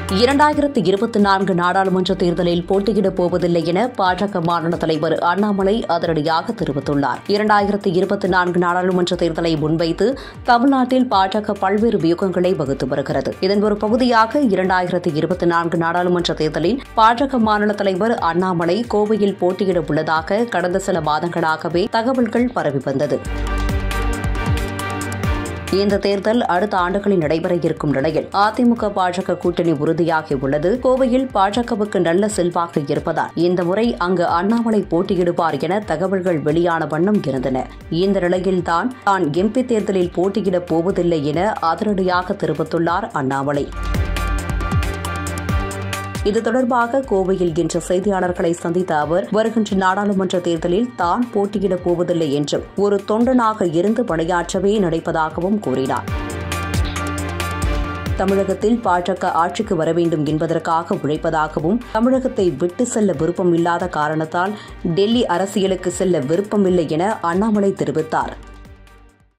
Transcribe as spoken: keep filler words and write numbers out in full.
இரண்டாயிரத்து இருபத்தி நான்கு நாடாளுமன்ற தேர்தலில் போட்டியிடப் போவதில்லை என பாஜக மாநில தலைவர் அண்ணாமலை அதிரடியாக தெரிவித்துள்ளார். இரண்டாயிரத்து இருபத்தி நான்கு நாடாளுமன்ற தேர்தலை முன்வைத்து தமிழ்நாட்டில் பாஜக பல்வேறு வியூகங்களை வகுத்து வருகிறது. இதன் ஒரு பகுதியாக இரண்டாயிரத்து இருபத்தி நான்கு நாடாளுமன்ற தேர்தலில் பாஜக மாநில தலைவர் அண்ணாமலை கோவையில் போட்டியிட உள்ளதாக கடந்த சில மாதங்களாகவே தகவல்கள் பரவி வந்தது. இந்த தேர்தல் அடுத்த ஆண்டுகளில் நடைபெற இருக்கும் நிலையில் அதிமுக பாஜக கூட்டணி உறுதியாகியுள்ளது. கோவையில் பாஜகவுக்கு நல்ல செல்வாக்கு இருப்பதால் இந்த முறை அங்கு அண்ணாமலை போட்டியிடுவார் என தகவல்கள் வெளியான வண்ணம் இருந்தன. இந்த நிலையில்தான் தான் எம்பி தேர்தலில் போட்டியிடப் போவதில்லை என அதிரடியாக தெரிவித்துள்ளார் அண்ணாமலை. இது தொடர்பாக கோவையில் இன்று செய்தியாளர்களை சந்தித்த அவர், வருகின்ற நாடாளுமன்ற தேர்தலில் தான் போட்டியிடப் போவதில்லை என்றும் ஒரு தொண்டனாக இருந்து பணியாற்றவே நினைப்பதாகவும் கூறினார். தமிழகத்தில் பாஜக ஆட்சிக்கு வர வேண்டும் என்பதற்காக உழைப்பதாகவும், தமிழகத்தை விட்டு செல்ல விருப்பம் இல்லாத காரணத்தால் டெல்லி அரசியலுக்கு செல்ல விருப்பமில்லை என அண்ணாமலை தெரிவித்தார்.